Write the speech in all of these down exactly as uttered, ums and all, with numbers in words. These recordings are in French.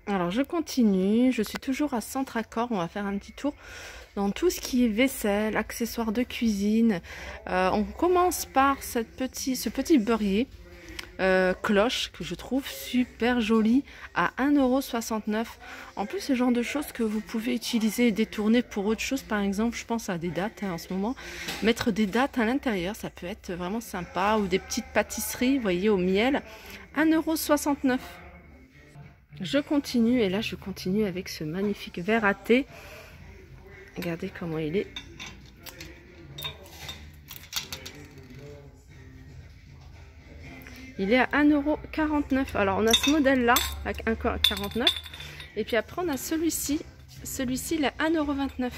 Alors je continue, je suis toujours à Centracor, on va faire un petit tour dans tout ce qui est vaisselle, accessoires de cuisine. Euh, on commence par cette petit, ce petit beurrier euh, cloche que je trouve super joli à un euro soixante-neuf. En plus, c'est le genre de choses que vous pouvez utiliser et détourner pour autre chose. Par exemple, je pense à des dattes hein, en ce moment. Mettre des dattes à l'intérieur, ça peut être vraiment sympa. Ou des petites pâtisseries, vous voyez, au miel. un euro soixante-neuf. Je continue et là je continue avec ce magnifique verre à thé. Regardez comment il est. Il est à un euro quarante-neuf. Alors on a ce modèle là avec un euro quarante-neuf. Et puis après on a celui-ci. Celui-ci il est à un euro vingt-neuf.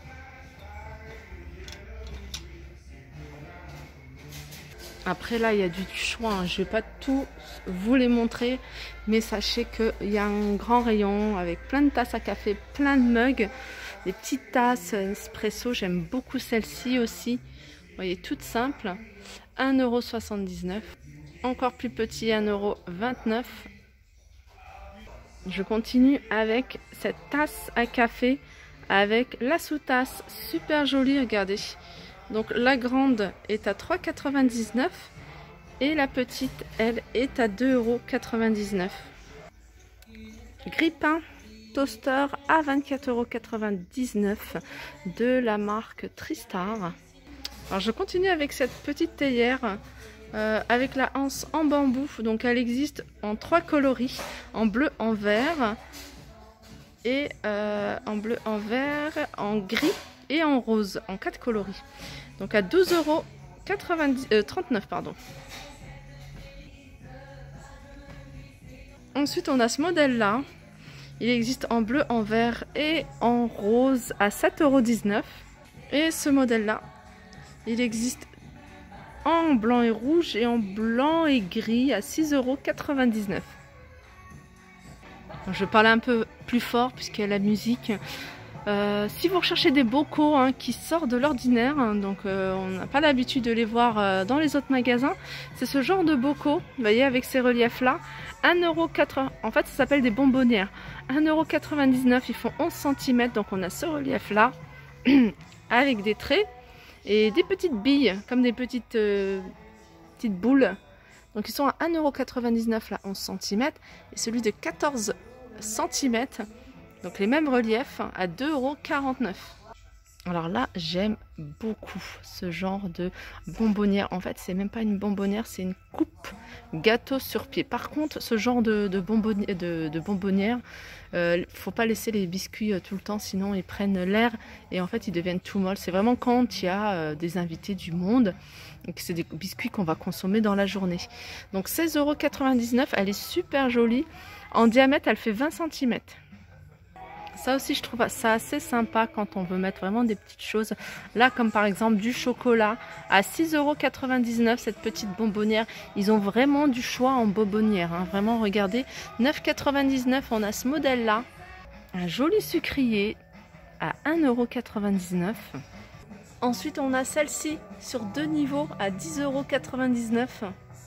Après là il y a du choix, hein. Je ne vais pas tout vous les montrer, mais sachez qu'il y a un grand rayon avec plein de tasses à café, plein de mugs, des petites tasses espresso, j'aime beaucoup celle-ci aussi. Vous voyez, toute simple, un euro soixante-dix-neuf. Encore plus petit, un euro vingt-neuf. Je continue avec cette tasse à café avec la sous-tasse, super jolie, regardez. Donc la grande est à trois euros quatre-vingt-dix-neuf et la petite, elle, est à deux euros quatre-vingt-dix-neuf. Grille-pain toaster à vingt-quatre euros quatre-vingt-dix-neuf de la marque Tristar. Alors je continue avec cette petite théière euh, avec la anse en bambou. Donc elle existe en trois coloris, en bleu, en vert et euh, en bleu, en vert, en gris et en rose, en quatre coloris. Donc à douze euros trente-neuf. Pardon. Ensuite on a ce modèle là. Il existe en bleu, en vert et en rose à sept euros dix-neuf. Et ce modèle là, il existe en blanc et rouge et en blanc et gris à six euros quatre-vingt-dix-neuf. Je vais parler un peu plus fort puisqu'il y a la musique. Euh, si vous recherchez des bocaux hein, qui sortent de l'ordinaire, hein, donc euh, on n'a pas l'habitude de les voir euh, dans les autres magasins, c'est ce genre de bocaux, vous voyez, avec ces reliefs là, un euro quatre-vingts, en fait ça s'appelle des bonbonnières, un euro quatre-vingt-dix-neuf, ils font onze centimètres, donc on a ce relief là, avec des traits, et des petites billes, comme des petites, euh, petites boules, donc ils sont à un euro quatre-vingt-dix-neuf là, onze centimètres, et celui de quatorze centimètres, donc les mêmes reliefs à deux euros quarante-neuf. Alors là, j'aime beaucoup ce genre de bonbonnière. En fait, c'est même pas une bonbonnière, c'est une coupe gâteau sur pied. Par contre, ce genre de, de, bonbonnière, de, de bonbonnière, euh, faut pas laisser les biscuits euh, tout le temps, sinon ils prennent l'air et en fait ils deviennent tout molles. C'est vraiment quand il y a euh, des invités du monde et que c'est des biscuits qu'on va consommer dans la journée. Donc seize euros quatre-vingt-dix-neuf, elle est super jolie. En diamètre, elle fait vingt centimètres. Ça aussi, je trouve ça assez sympa quand on veut mettre vraiment des petites choses. Là, comme par exemple du chocolat à six euros quatre-vingt-dix-neuf, cette petite bonbonnière. Ils ont vraiment du choix en bonbonnière. Hein. Vraiment, regardez, neuf euros quatre-vingt-dix-neuf, on a ce modèle-là. Un joli sucrier à un euro quatre-vingt-dix-neuf. Ensuite, on a celle-ci sur deux niveaux à dix euros quatre-vingt-dix-neuf.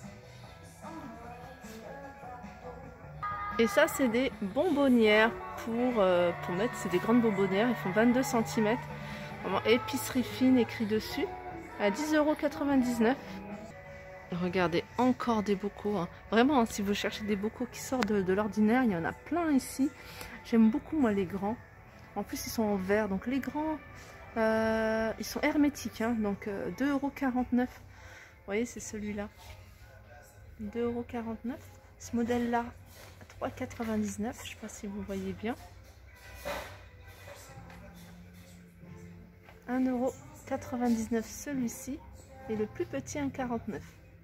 Et ça, c'est des bonbonnières pour, euh, pour mettre, c'est des grandes bonbonnières, ils font vingt-deux centimètres. Vraiment épicerie fine écrit dessus, à dix euros quatre-vingt-dix-neuf. Regardez, encore des bocaux. Hein. Vraiment, hein, si vous cherchez des bocaux qui sortent de, de l'ordinaire, il y en a plein ici. J'aime beaucoup, moi, les grands. En plus, ils sont en verre. Donc, les grands, euh, ils sont hermétiques. Hein, donc, euh, deux euros quarante-neuf. Vous voyez, c'est celui-là. deux euros quarante-neuf. Ce modèle-là, trois euros quatre-vingt-dix-neuf, je ne sais pas si vous voyez bien. un euro quatre-vingt-dix-neuf celui-ci et le plus petit un euro quarante-neuf.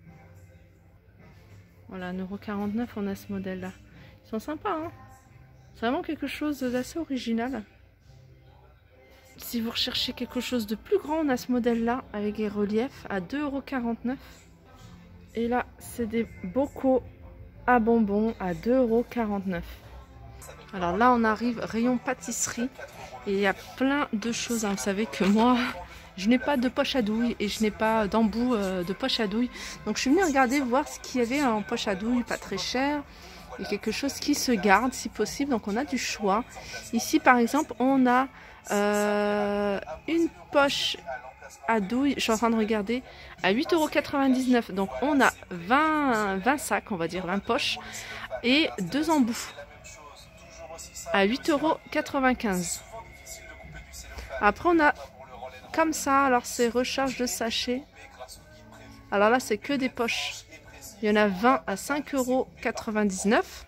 Voilà, un euro quarante-neuf, on a ce modèle-là. Ils sont sympas, hein. C'est vraiment quelque chose d'assez original. Si vous recherchez quelque chose de plus grand, on a ce modèle-là avec les reliefs à deux euros quarante-neuf. Et là, c'est des bocaux à bonbons à deux euros quarante-neuf. Alors là, on arrive rayon pâtisserie et il y a plein de choses. Hein. Vous savez que moi, je n'ai pas de poche à douille et je n'ai pas d'embout euh, de poche à douille. Donc je suis venue regarder voir ce qu'il y avait en poche à douille, pas très cher. et quelque chose qui se garde si possible, donc on a du choix. Ici par exemple on a euh, une poche à douille, je suis en train de regarder, à huit euros quatre-vingt-dix-neuf, donc on a vingt, vingt sacs, on va dire vingt poches, et deux embouts à huit euros quatre-vingt-quinze. Après on a comme ça, alors c'est recharge de sachets, alors là c'est que des poches, il y en a vingt à cinq euros quatre-vingt-dix-neuf.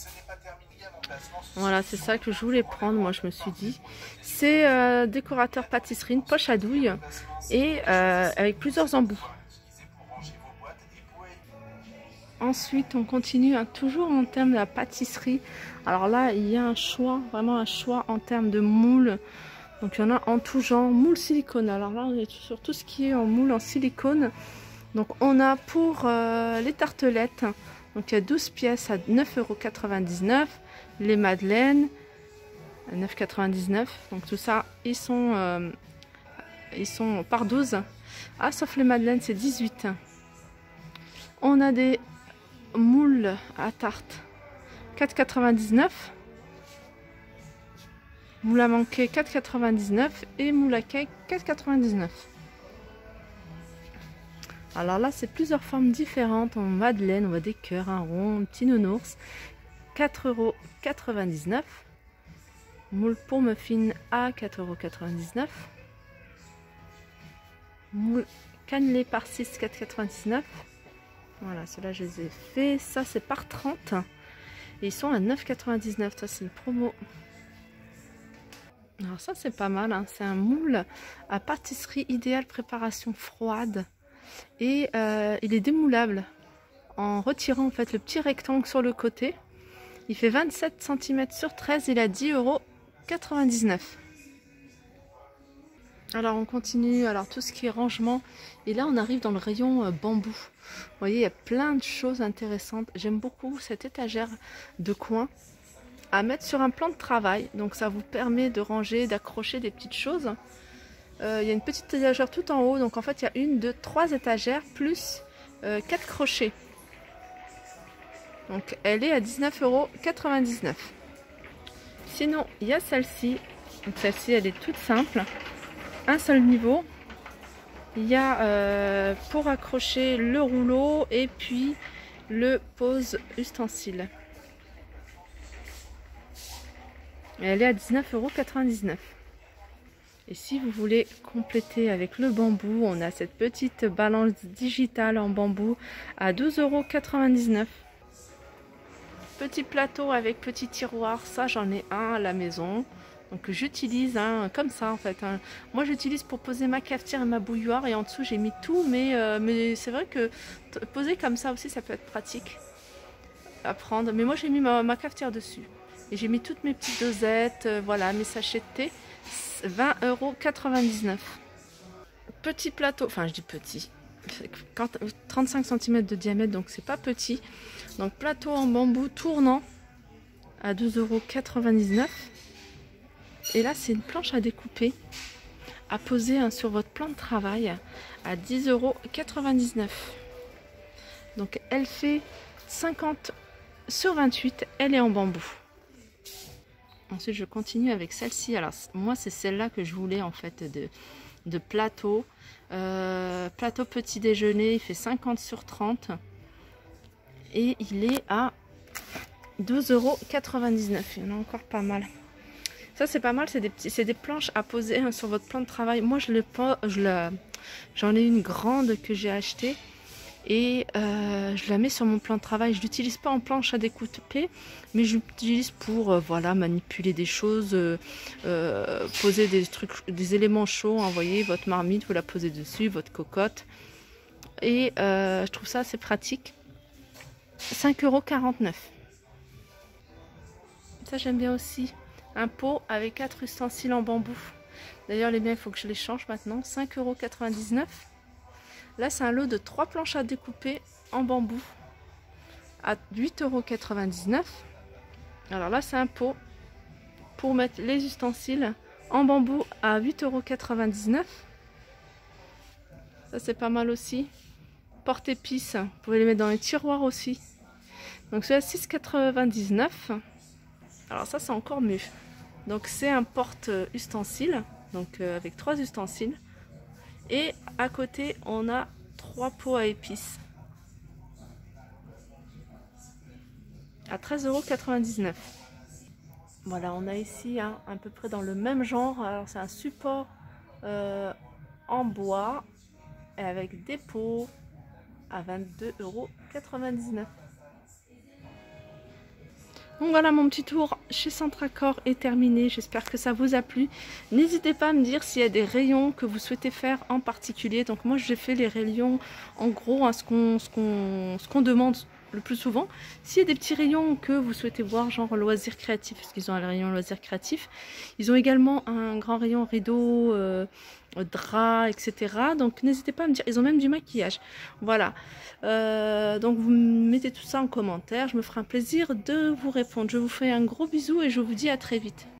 Voilà, c'est ça que je voulais prendre, moi je me suis dit. C'est euh, décorateur pâtisserie, une poche à douille et euh, avec plusieurs embouts. Ensuite, on continue hein, toujours en termes de la pâtisserie. Alors là, il y a un choix, vraiment un choix en termes de moule. Donc il y en a en tout genre, moule silicone. Alors là, on est sur tout ce qui est en moule en silicone. Donc on a pour euh, les tartelettes, donc il y a douze pièces à neuf euros quatre-vingt-dix-neuf. Les madeleines à neuf euros quatre-vingt-dix-neuf. Donc tout ça, ils sont, euh, ils sont par douze. Ah, sauf les madeleines, c'est dix-huit. On a des moules à tarte quatre euros quatre-vingt-dix-neuf. Moule à manquer quatre euros quatre-vingt-dix-neuf et moule à cake quatre euros quatre-vingt-dix-neuf. Alors là, c'est plusieurs formes différentes. En madeleine, on a des cœurs, un rond, un petit nounours. quatre euros quatre-vingt-dix-neuf. Moule pour muffin à quatre euros quatre-vingt-dix-neuf. Moule cannelé par six, quatre euros quatre-vingt-dix-neuf. Voilà, ceux-là je les ai fait. Ça c'est par trente. Et ils sont à neuf euros quatre-vingt-dix-neuf. Ça c'est une promo. Alors ça c'est pas mal. Hein. C'est un moule à pâtisserie idéale préparation froide. Et euh, il est démoulable. En retirant en fait le petit rectangle sur le côté. Il fait vingt-sept centimètres sur treize, il a dix euros quatre-vingt-dix-neuf. Alors on continue, alors tout ce qui est rangement. Et là on arrive dans le rayon euh, bambou. Vous voyez, il y a plein de choses intéressantes. J'aime beaucoup cette étagère de coin à mettre sur un plan de travail. Donc ça vous permet de ranger, d'accrocher des petites choses. Euh, il y a une petite étagère tout en haut. Donc en fait il y a une, deux, trois étagères plus euh, quatre crochets. Donc elle est à dix-neuf euros quatre-vingt-dix-neuf. Sinon il y a celle-ci. Donc celle-ci elle est toute simple. Un seul niveau. Il y a euh, pour accrocher le rouleau et puis le pose ustensile. Et elle est à dix-neuf euros quatre-vingt-dix-neuf. Et si vous voulez compléter avec le bambou, on a cette petite balance digitale en bambou à douze euros quatre-vingt-dix-neuf. Petit plateau avec petit tiroir, ça j'en ai un à la maison. Donc j'utilise hein, comme ça en fait. Hein. Moi j'utilise pour poser ma cafetière et ma bouilloire et en dessous j'ai mis tout. Mais, euh, mais c'est vrai que poser comme ça aussi ça peut être pratique à prendre. Mais moi j'ai mis ma, ma cafetière dessus. Et j'ai mis toutes mes petites dosettes, euh, voilà, mes sachets de thé. vingt euros quatre-vingt-dix-neuf. Petit plateau, enfin je dis petit. trente-cinq centimètres de diamètre, donc c'est pas petit. Donc plateau en bambou tournant à douze euros quatre-vingt-dix-neuf. Et là c'est une planche à découper à poser hein, sur votre plan de travail à dix euros quatre-vingt-dix-neuf. Donc elle fait cinquante sur vingt-huit, elle est en bambou. Ensuite je continue avec celle-ci. Alors moi c'est celle-là que je voulais en fait de, de plateau. Euh, plateau petit déjeuner, il fait cinquante sur trente. Et il est à douze euros quatre-vingt-dix-neuf. Il y en a encore pas mal. Ça c'est pas mal, c'est des, petits, c'est des planches à poser hein, sur votre plan de travail. Moi je le, je le, j'en ai une grande que j'ai achetée. Et euh, je la mets sur mon plan de travail. Je l'utilise pas en planche à découper, mais je l'utilise pour euh, voilà, manipuler des choses, euh, euh, poser des trucs, des éléments chauds. Hein, vous voyez, votre marmite, vous la posez dessus, votre cocotte. Et euh, je trouve ça assez pratique. cinq euros quarante-neuf. Ça j'aime bien aussi. Un pot avec quatre ustensiles en bambou. D'ailleurs les miens il faut que je les change maintenant. cinq euros quatre-vingt-dix-neuf. Là, c'est un lot de trois planches à découper en bambou à huit euros quatre-vingt-dix-neuf. Alors là, c'est un pot pour mettre les ustensiles en bambou à huit euros quatre-vingt-dix-neuf. Ça, c'est pas mal aussi. Porte-épices, vous pouvez les mettre dans les tiroirs aussi. Donc celui-là six quatre-vingt-dix-neuf. Alors ça c'est encore mieux. Donc c'est un porte-ustensile, donc euh, avec trois ustensiles. Et à côté on a trois pots à épices à treize euros quatre-vingt-dix-neuf. Voilà, on a ici hein, à peu près dans le même genre. Alors c'est un support euh, en bois et avec des pots à vingt-deux euros quatre-vingt-dix-neuf. Donc voilà, mon petit tour chez Centracor est terminé, j'espère que ça vous a plu. N'hésitez pas à me dire s'il y a des rayons que vous souhaitez faire en particulier. Donc moi j'ai fait les rayons en gros, hein, ce qu'on ce qu'on ce qu'on demande le plus souvent. S'il y a des petits rayons que vous souhaitez voir, genre loisirs créatifs, parce qu'ils ont un rayon loisirs créatifs. Ils ont également un grand rayon rideau, euh, drap, et cetera. Donc n'hésitez pas à me dire, ils ont même du maquillage. Voilà. Euh, donc vous mettez tout ça en commentaire, je me ferai un plaisir de vous répondre. Je vous fais un gros bisou et je vous dis à très vite.